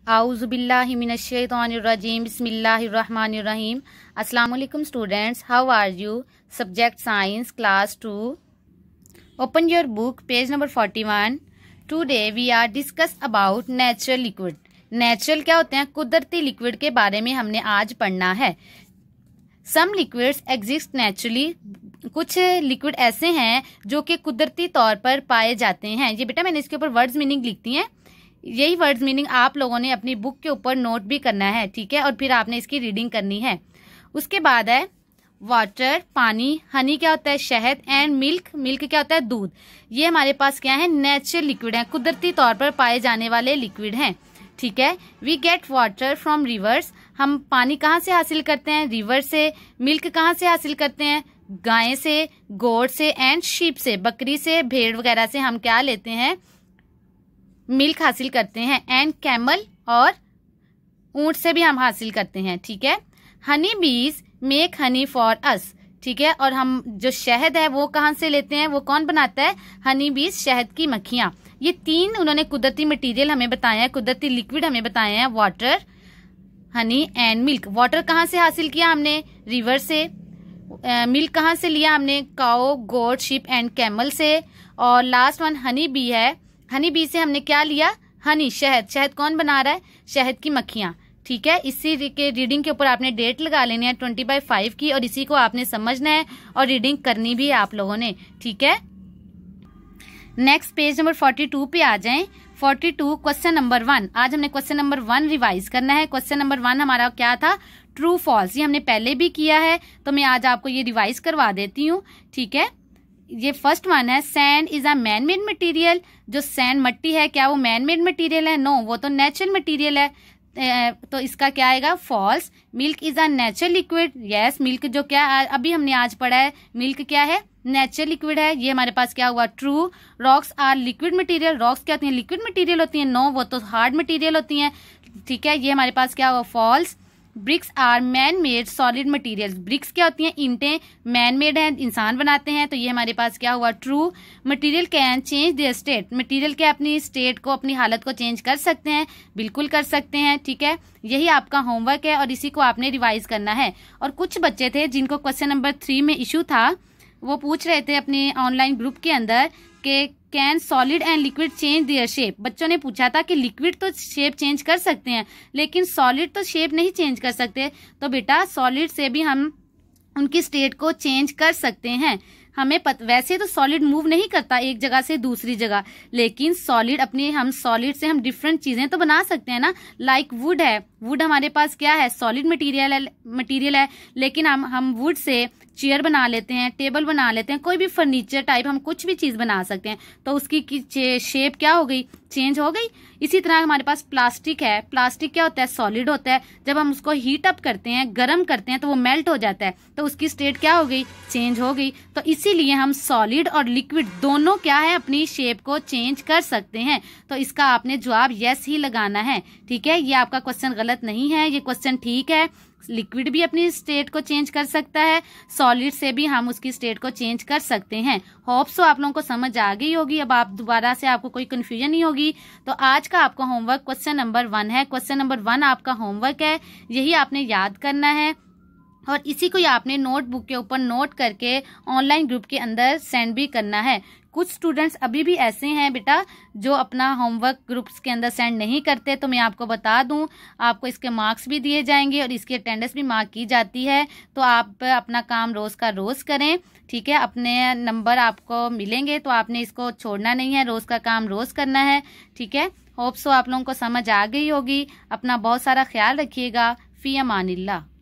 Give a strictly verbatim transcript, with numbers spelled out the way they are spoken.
आउज़ुबिल्लाहि मिनश्शैतानिर्रजीम बिस्मिल्लाहिर्रहमानिर्रहीम। अस्सलाम वालेकुम students, how are you? Subject science class two. Open your book page number forty one. Today we are discuss about natural liquid. Natural क्या होते हैं? कुदरती liquid के बारे में हमने आज पढ़ना है। Some liquids exist naturally. कुछ लिक्विड ऐसे हैं जो कि कुदरती तौर पर पाए जाते हैं। ये बेटा मैंने इसके ऊपर वर्ड्स मीनिंग लिखती हैं, यही वर्ड्स मीनिंग आप लोगों ने अपनी बुक के ऊपर नोट भी करना है, ठीक है, और फिर आपने इसकी रीडिंग करनी है। उसके बाद है वाटर, पानी, हनी क्या होता है? शहद, एंड मिल्क, मिल्क क्या होता है? दूध। ये हमारे पास क्या है? नेचुरल लिक्विड है, कुदरती तौर पर पाए जाने वाले लिक्विड हैं, ठीक है। We get water from rivers. हम पानी कहाँ से हासिल करते हैं? रिवर से। मिल्क कहाँ से हासिल करते हैं? गाय से, गोट से, एंड शीप से, बकरी से, भेड़ वगैरह से हम क्या लेते हैं? मिल्क हासिल करते हैं। एंड कैमल, और ऊंट से भी हम हासिल करते हैं, ठीक है। हनी बीज मेक हनी फॉर अस, ठीक है। और हम जो शहद है वो कहाँ से लेते हैं? वो कौन बनाता है? हनी बीज, शहद की मक्खियां। ये तीन उन्होंने कुदरती मटेरियल हमें बताया है, कुदरती लिक्विड हमें बताए हैं, water, honey and milk. Water कहाँ से हासिल किया हमने? रिवर से। मिल्क uh, कहाँ से लिया हमने? Cow, goat, sheep and camel से। और लास्ट वन हनी बी है। हनी बी से हमने क्या लिया? हनी, शहद। शहद कौन बना रहा है? शहद की मक्खियां, ठीक है। इसी के रीडिंग के ऊपर आपने डेट लगा लेनी है ट्वेंटी बाई फाइव की, और इसी को आपने समझना है और रीडिंग करनी भी है आप लोगों ने, ठीक है। Next page number forty two पे आ जाएं। Forty two question number one. आज हमने क्वेश्चन नंबर वन रिवाइज करना है। क्वेश्चन नंबर वन हमारा क्या था? True false. ये हमने पहले भी किया है, तो मैं आज आपको ये रिवाइज करवा देती हूँ, ठीक है। ये फर्स्ट वन है, sand is a man made material. जो सैंड मट्टी है, क्या वो मैन मेड मटीरियल है? नो, वो तो नेचुरल मटीरियल है, तो इसका क्या आएगा? False. Milk is a natural liquid. Yes, milk जो क्या अभी हमने आज पढ़ा है, मिल्क क्या है? नेचुरल लिक्विड है। ये हमारे पास क्या हुआ? True. Rocks are liquid material. Rocks क्या होती हैं? लिक्विड मटेरियल होती हैं। नो, वो तो हार्ड मटेरियल होती हैं, ठीक है। ये हमारे पास क्या हुआ? False. Bricks are man made solid materials. Bricks क्या होती हैं? ईंटें मैन मेड हैं, इंसान बनाते हैं, तो ये हमारे पास क्या हुआ? True. Material can change their state. Material क्या अपनी स्टेट को, अपनी हालत को चेंज कर सकते हैं? बिल्कुल कर सकते हैं, ठीक है। यही आपका होमवर्क है और इसी को आपने रिवाइज करना है। और कुछ बच्चे थे जिनको क्वेश्चन नंबर थ्री में इशू था, वो पूछ रहे थे अपने ऑनलाइन ग्रुप के अंदर कि can solid and liquid change their shape. बच्चों ने पूछा था कि लिक्विड तो शेप चेंज कर सकते हैं, लेकिन सॉलिड तो शेप नहीं चेंज कर सकते। तो बेटा सॉलिड से भी हम उनकी स्टेट को चेंज कर सकते हैं। हमें पत, वैसे तो सॉलिड मूव नहीं करता एक जगह से दूसरी जगह, लेकिन सॉलिड अपने हम सॉलिड से हम डिफरेंट चीजें तो बना सकते हैं ना। लाइक वुड है, वुड हमारे पास क्या है? सॉलिड मटेरियल है, मटेरियल है, लेकिन हम हम वुड से चेयर बना लेते हैं, टेबल बना लेते हैं, कोई भी फर्नीचर टाइप हम कुछ भी चीज बना सकते हैं, तो उसकी शेप क्या हो गई? चेंज हो गई। इसी तरह हमारे पास प्लास्टिक है। प्लास्टिक क्या होता है? सॉलिड होता है। जब हम उसको हीट अप करते हैं, गर्म करते हैं, तो वो मेल्ट हो जाता है, तो उसकी स्टेट क्या हो गई? चेंज हो गई। तो इसीलिए हम सॉलिड और लिक्विड दोनों क्या है? अपनी शेप को चेंज कर सकते हैं। तो इसका आपने जवाब यस ही लगाना है, ठीक है। ये आपका क्वेश्चन गलत नहीं है, ये क्वेश्चन ठीक है। लिक्विड भी अपनी स्टेट को चेंज कर सकता है, सॉलिड से भी हम उसकी स्टेट को चेंज कर सकते हैं। होप सो आप लोगों को समझ आ गई होगी। अब आप दोबारा से आपको कोई कंफ्यूजन नहीं होगी। तो आज का आपका होमवर्क क्वेश्चन नंबर वन है। क्वेश्चन नंबर वन आपका होमवर्क है, यही आपने याद करना है और इसी को आपने नोटबुक के ऊपर नोट करके ऑनलाइन ग्रुप के अंदर सेंड भी करना है। कुछ स्टूडेंट्स अभी भी ऐसे हैं बेटा जो अपना होमवर्क ग्रुप्स के अंदर सेंड नहीं करते, तो मैं आपको बता दूं, आपको इसके मार्क्स भी दिए जाएंगे और इसकी अटेंडेंस भी मार्क की जाती है। तो आप अपना काम रोज का रोज करें, ठीक है। अपने नंबर आपको मिलेंगे, तो आपने इसको छोड़ना नहीं है, रोज का काम रोज करना है, ठीक है। होप सो आप लोगों को समझ आ गई होगी। अपना बहुत सारा ख्याल रखिएगा। फी अमानिल्लाह।